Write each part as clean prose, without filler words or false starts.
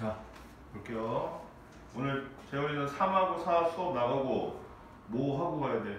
자, 볼게요. 오늘 재훈이는 3하고 4 수업 나가고 뭐 하고 가야 돼?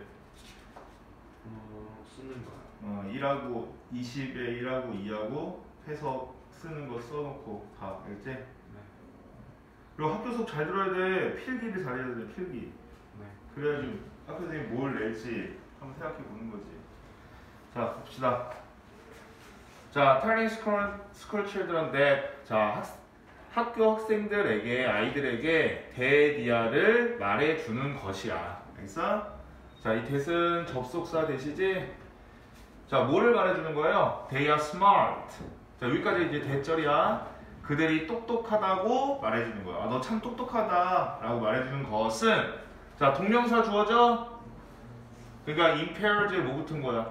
쓰는 거야. 1하고 20에 1하고 2하고 해서 쓰는 거 써놓고 가. 알겠지? 네. 그리고 학교 수업 잘 들어야 돼. 필기를 잘해야 돼. 필기. 네. 그래야지 학교 선생님이 뭘 낼지 한번 생각해 보는 거지. 자, 봅시다. 자, telling school children that. 자, 학교 학생들에게, 아이들에게 대디아를 말해주는 것이야. 알겠어? 자, 이 that은 접속사 대시지? 자, 뭐를 말해주는 거예요? They are smart. 자, 여기까지 이제 대절이야. 그들이 똑똑하다고 말해주는 거야. 아, 너 참 똑똑하다 라고 말해주는 것은, 자, 동명사 주어져? 그러니까 impaired에 뭐 붙은 거야?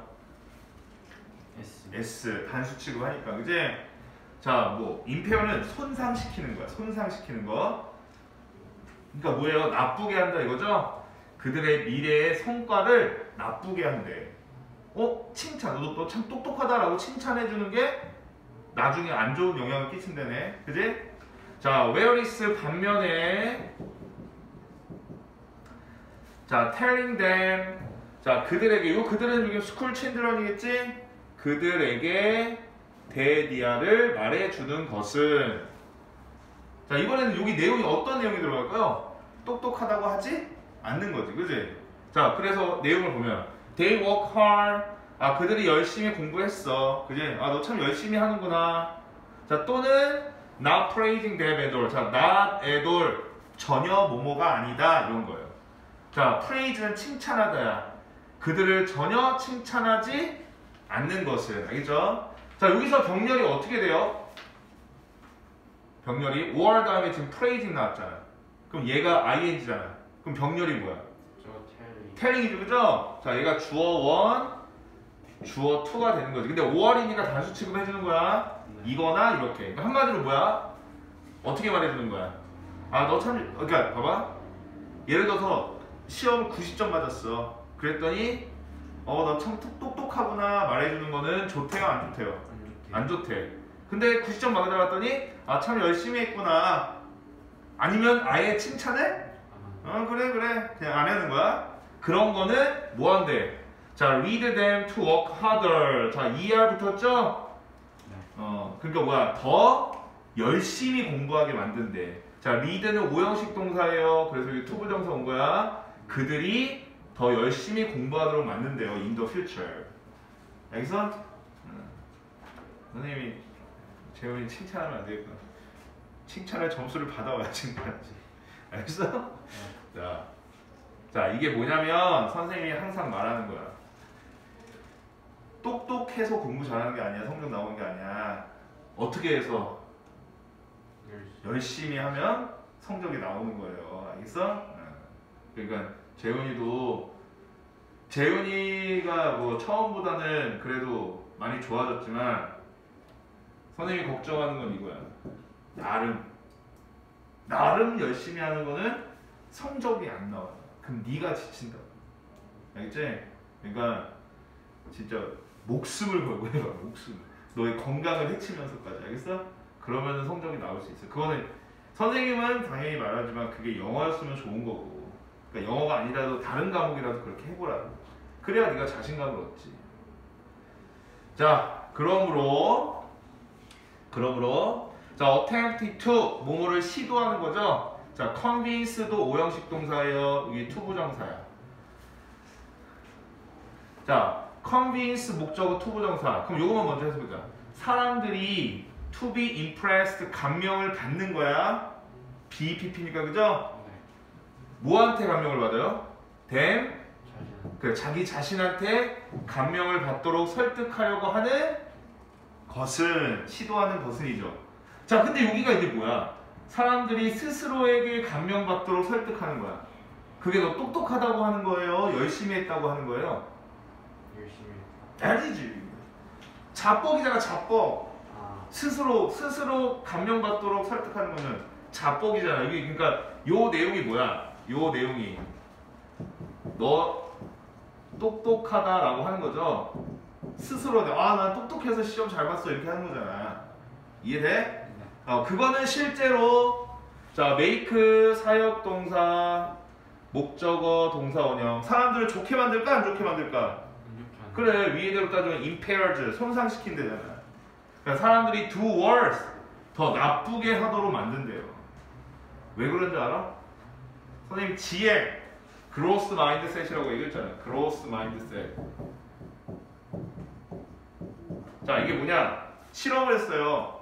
S. 단수 취급하니까. 그지? 자, 뭐 impaired는 손상시키는 거야. 손상시키는 거. 그러니까 뭐예요? 나쁘게 한다 이거죠? 그들의 미래의 성과를 나쁘게 한대. 칭찬. 너 참 똑똑하다라고 칭찬해주는 게 나중에 안 좋은 영향을 끼친다네. 그지? 자, where is 반면에, 자, telling them. 자, 그들에게, 이거 그들은 지금 school children이겠지? 그들에게 대디아를 말해주는 것은. 자, 이번에는 여기 내용이 어떤 내용이 들어갈까요? 똑똑하다고 하지 않는 거지. 그지? 자, 그래서 내용을 보면 they work hard. 아, 그들이 열심히 공부했어. 그지? 아, 너 참 열심히 하는구나. 자, 또는 not praising them at all. 자, not at all. 전혀 뭐뭐가 아니다. 이런 거예요. 자, praise는 칭찬하다야. 그들을 전혀 칭찬하지 않는 것은. 알겠죠? 자, 여기서 병렬이 어떻게 돼요? 병렬이 or 다음에 지금 praising 나왔잖아. 그럼 얘가 ing잖아. 그럼 병렬이 뭐야? telling이죠. 그죠? 자, 얘가 주어 1, 주어 2가 되는 거지. 근데 or이니까 단수 취급해주는 거야. 네. 이거나 이렇게. 그러니까 한마디로 뭐야? 어떻게 말해주는 거야? 아, 너 참, 그러니까 봐봐. 예를 들어서 시험 90점 맞았어. 그랬더니 너 참 똑똑하구나 말해주는 거는 좋대요, 안 좋대요? 안 좋대. 근데 90점 맞아봤더니 아, 참 열심히 했구나. 아니면 아예 칭찬해? 그래 그냥 안 하는 거야. 그런 거는 뭐 한대? 자, read them to work harder. 자, ER 붙었죠? 그러니까 뭐야? 더 열심히 공부하게 만든대. 자, read는 오형식 동사예요. 그래서 여기 to 부정사 온 거야. 그들이 더 열심히 공부하도록 만든대요. in the future. 알겠어? 선생님이 재훈이 칭찬하면 안 되겠구나. 칭찬할 점수를 받아와야 칭찬하지. 알겠어? 자, 이게 뭐냐면 선생님이 항상 말하는 거야. 똑똑해서 공부 잘하는 게 아니야. 성적 나오는 게 아니야. 어떻게 해서? 열심히 하면 성적이 나오는 거예요. 알겠어? 그러니까 재훈이가 뭐 처음보다는 그래도 많이 좋아졌지만 선생님이 걱정하는 건 이거야. 나름 열심히 하는 거는 성적이 안 나와. 그럼 네가 지친다. 알겠지? 그러니까 진짜 목숨을 걸고 해봐. 목숨. 너의 건강을 해치면서까지. 알겠어? 그러면 성적이 나올 수 있어. 그거는 선생님은 당연히 말하지만 그게 영어였으면 좋은 거고. 그러니까 영어가 아니라도 다른 과목이라도 그렇게 해보라고. 그래야 네가 자신감을 얻지. 자, 그러므로 자, attempt to 뭐뭐를 시도하는 거죠. 자, convince도 오형식 동사예요. 이게 to 부정사야. 자, convince 목적어 to 부정사. 그럼 요거만 먼저 해보자. 사람들이 to be impressed 감명을 받는 거야. BPP니까 그죠? 뭐한테 감명을 받아요? them. 그래, 자기 자신한테 감명을 받도록 설득하려고 하는 것은, 시도하는 것은이죠. 자, 근데 여기가 이제 뭐야? 사람들이 스스로에게 감명받도록 설득하는 거야. 그게 너 똑똑하다고 하는 거예요? 열심히 했다고 하는 거예요? 열심히. 아니지. 자뻑이잖아, 자뻑. 스스로 감명받도록 설득하는 거는 자뻑이잖아. 이게 그러니까 요 내용이 뭐야? 요 내용이 너 똑똑하다라고 하는 거죠. 스스로 난 똑똑해서 시험 잘 봤어 이렇게 하는 거잖아. 이해돼? 그거는 실제로 자 make 사역동사 목적어 동사 원형 사람들을 좋게 만들까 안 좋게 만들까? 그래 위에대로 따지면 impairs 손상시킨대잖아. 그러니까 사람들이 do worse 더 나쁘게 하도록 만든대요. 왜 그런지 알아? 선생님 GM growth mindset이라고 얘기했잖아요. growth mindset. 자 이게 뭐냐? 실험을 했어요.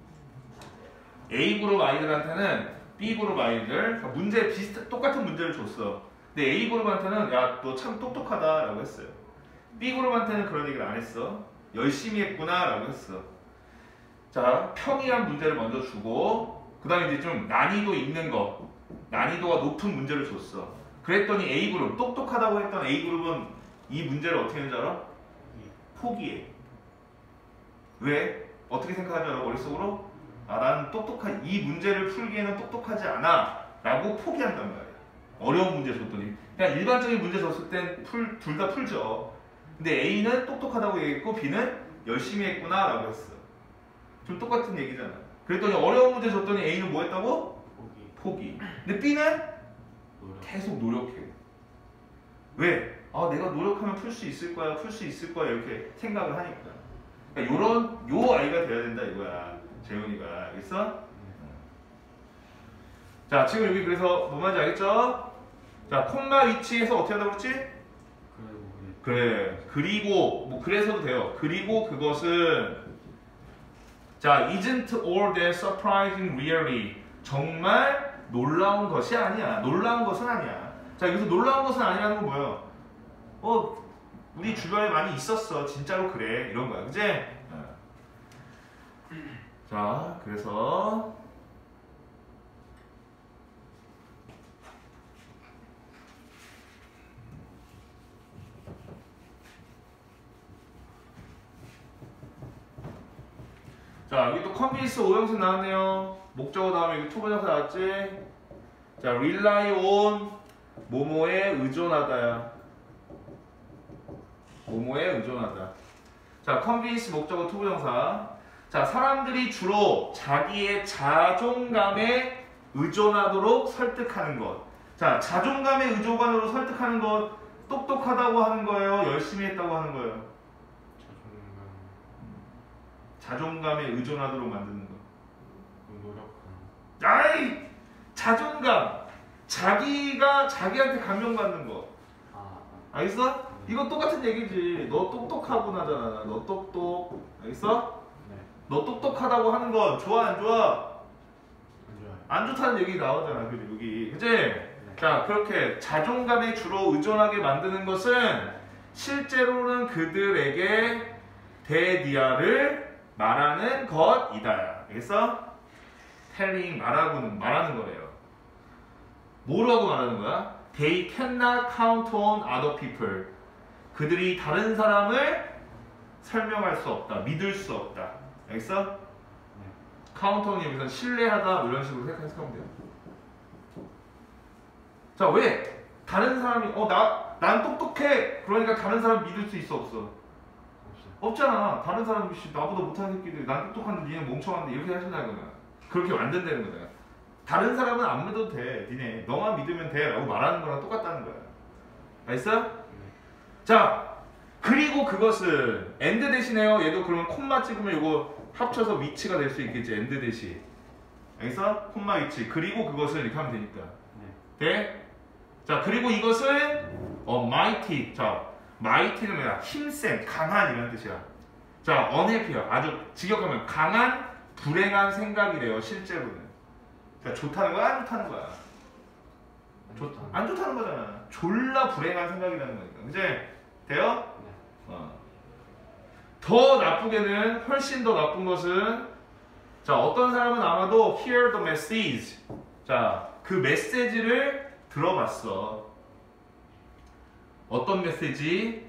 A 그룹 아이들한테는 B 그룹 아이들 문제 똑같은 문제를 줬어. 근데 A 그룹한테는 야 너 참 똑똑하다라고 했어요. B 그룹한테는 그런 얘기를 안 했어. 열심히 했구나라고 했어. 자 평이한 문제를 먼저 주고 그 다음에 이제 좀 난이도 있는 거 난이도가 높은 문제를 줬어. 그랬더니 A 그룹 똑똑하다고 했던 A 그룹은 이 문제를 어떻게 했는지 알아? 포기해. 왜? 어떻게 생각하지 않아 머릿속으로? 나는 똑똑한 이 문제를 풀기에는 똑똑하지 않아 라고 포기한단 말이야. 어려운 문제 줬더니 그냥 일반적인 문제 줬을 땐 둘 다 풀죠. 근데 A는 똑똑하다고 얘기했고 B는 열심히 했구나 라고 했어. 좀 똑같은 얘기잖아. 그랬더니 어려운 문제 줬더니 A는 뭐 했다고? 포기. 근데 B는 계속 노력해. 왜? 내가 노력하면 풀 수 있을 거야 이렇게 생각을 하니까. 그러니까 요 아이가 돼야 된다 이거야. 재훈이가 알겠어? 자 지금 여기 그래서 뭐 말인지 알겠죠? 자 콤마 위치에서 어떻게 한다고 그랬지? 그래 그리고 뭐 그래서도 돼요. 그리고 그것은 자 isn't all that surprising really 정말 놀라운 것이 아니야. 놀라운 것은 아니야. 자 여기서 놀라운 것은 아니라는 건 뭐예요? 우리 주변에 많이 있었어. 진짜로 그래 이런 거야. 그치? 자 그래서 자 여기 또 컨비니스 오형식 나왔네요. 목적어 다음에 여기 투부정사 나왔지? 자 rely on 뭐뭐에 의존하다야. 뭐뭐에 의존하다. 자 컨비니스 목적어 투부정사. 자 사람들이 주로 자기의 자존감에 의존하도록 설득하는 것. 자 자존감에 의존하도록 설득하는 것. 똑똑하다고 하는 거예요? 열심히 했다고 하는 거예요? 자존감에 의존하도록 만드는 거. 아이! 자존감! 자기가 자기한테 감명받는 거. 알겠어? 이거 똑같은 얘기지. 너 똑똑하구나잖아. 너 똑똑. 알겠어? 네. 너 똑똑하다고 하는 건 좋아 안 좋아? 안 좋다는 얘기 나오잖아. 그지 여기. 그지? 네. 자 그렇게 자존감에 주로 의존하게 만드는 것은 실제로는 그들에게 대디아를 말하는 것이다. 알겠어? telling 말하는 거래요. 뭐라고 말하는 거야? They cannot count on other people. 그들이 다른 사람을 설명할 수 없다. 믿을 수 없다. 알겠어? 네. count on이 여기서 신뢰하다 이런 식으로 생각하면 돼요. 자 왜? 다른 사람이 난 똑똑해. 그러니까 다른 사람 믿을 수 있어 없어? 없잖아. 다른 사람이 나보다 못하는 새끼들 난 똑똑한데 니네 멍청한데 이렇게 하신다는 거야. 그렇게 만든다는 거야. 다른 사람은 안 믿어도 돼. 니네 너만 믿으면 돼 라고 말하는 거랑 똑같다는 거야. 알겠어? 자 그리고 그것은 엔드 대신에요. 얘도 그러면 콤마 찍으면 이거 합쳐서 위치가 될 수 있겠지. 엔드 대신. 알겠어? 콤마 위치. 그리고 그것을 이렇게 하면 되니까. 돼? 자 그리고 이것은 mighty. 자 mighty는 뭐야? 힘센, 강한 이런 뜻이야. 자 unhappy. 아주 직역하면 강한, 불행한 생각이래요. 실제로는. 자 좋다는 거야? 안 좋다는 거야? 안 좋다는 거잖아. 졸라 불행한 생각이라는 거니까. 그치? 돼요? 네. 더 나쁘게는 훨씬 더 나쁜 것은 자 어떤 사람은 아마도 hear the message. 자 그 메시지를 들어봤어. 어떤 메시지?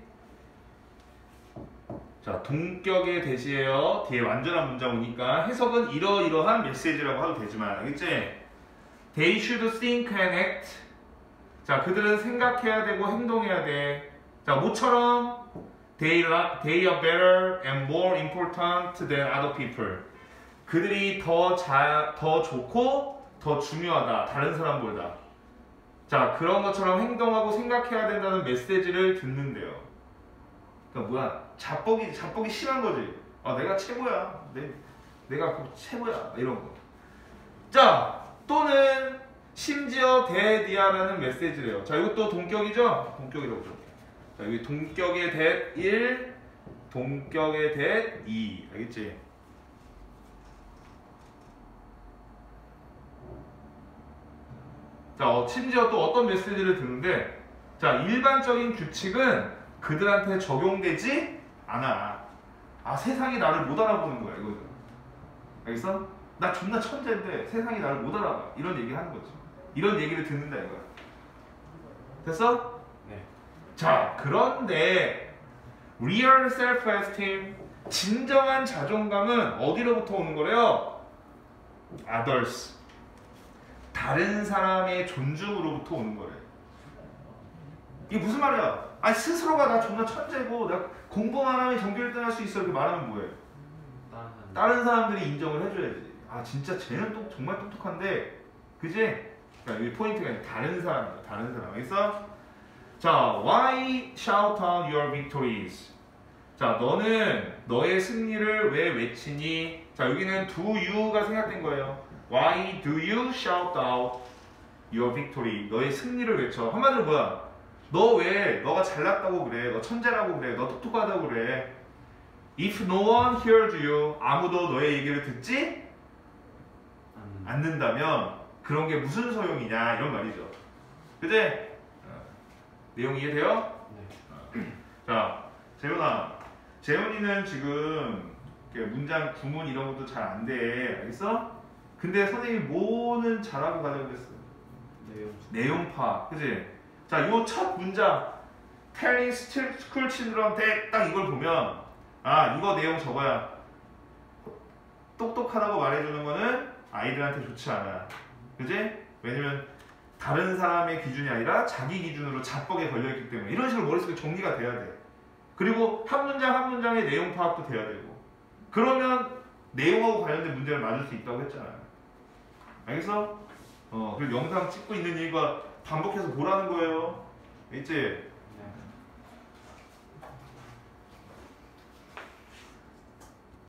자 동격의 대시예요. 뒤에 완전한 문장 오니까 해석은 이러이러한 메시지라고 하도 되지만 알겠지? They should think and act. 자 그들은 생각해야 되고 행동해야 돼. 자 모처럼 They are better and more important than other people. 그들이 더 좋고 더 중요하다. 다른 사람보다. 자, 그런 것처럼 행동하고 생각해야 된다는 메시지를 듣는데요. 그러니까 뭐야? 자뻑이 심한 거지. 아, 내가 최고야. 내가 최고야. 이런 거. 자, 또는 심지어 대디아라는 메시지래요. 자, 이것도 동격이죠? 동격이라고 그러죠. 자, 여기 동격의 대 1, 동격의 대 2. 알겠지? 자, 심지어 또 어떤 메시지를 듣는데, 자, 일반적인 규칙은 그들한테 적용되지 않아. 아, 세상이 나를 못 알아보는 거야, 이거죠. 알겠어? 나 존나 천재인데 세상이 나를 못 알아봐. 이런 얘기 하는 거지. 이런 얘기를 듣는다, 이거야. 됐어? 네. 자, 그런데 real self-esteem, 진정한 자존감은 어디로부터 오는 거래요? others, 다른 사람의 존중으로부터 오는 거래. 이게 무슨 말이야? 아니, 스스로가 나 존나 천재고 내가 공부만 하면 전교 1등 할 수 있어 이렇게 말하면 뭐해? 다른 사람들이 인정을 해줘야지. 아, 진짜 쟤는 정말 똑똑한데, 그지? 그러니까 여기 포인트가 아니라 다른 사람이야. 다른 사람. 알겠어? 자, why shout out your victories? 자, 너는 너의 승리를 왜 외치니? 자, 여기는 do you가 생략된 거예요. Why do you shout out your victory? 너의 승리를 외쳐. 한마디로 뭐야? 너 왜 너가 잘났다고 그래? 너 천재라고 그래? 너 똑똑하다고 그래? If no one hears you, 아무도 너의 얘기를 듣지 않는다면 그런 게 무슨 소용이냐 이런 말이죠. 그지? 내용 이해돼요? 네. 자, 재훈이는 지금 문장 구문 이런 것도 잘 안 돼. 알겠어? 근데 선생님이 뭐는 잘하고 가자고 그랬어? 내용 파악. 그지? 자, 요 첫 문장 telling school children한테 딱 이걸 보면, 아, 이거 내용 저거야. 똑똑하다고 말해주는 거는 아이들한테 좋지 않아. 그지? 왜냐면 다른 사람의 기준이 아니라 자기 기준으로 자뻑에 걸려있기 때문에 이런 식으로 머릿속에 정리가 돼야 돼. 그리고 한 문장 한 문장의 내용 파악도 돼야 되고, 그러면 내용하고 관련된 문제를 맞을 수 있다고 했잖아. 알겠어? 그리고 영상 찍고 있는 이유가 반복해서 보라는 거예요. 있지?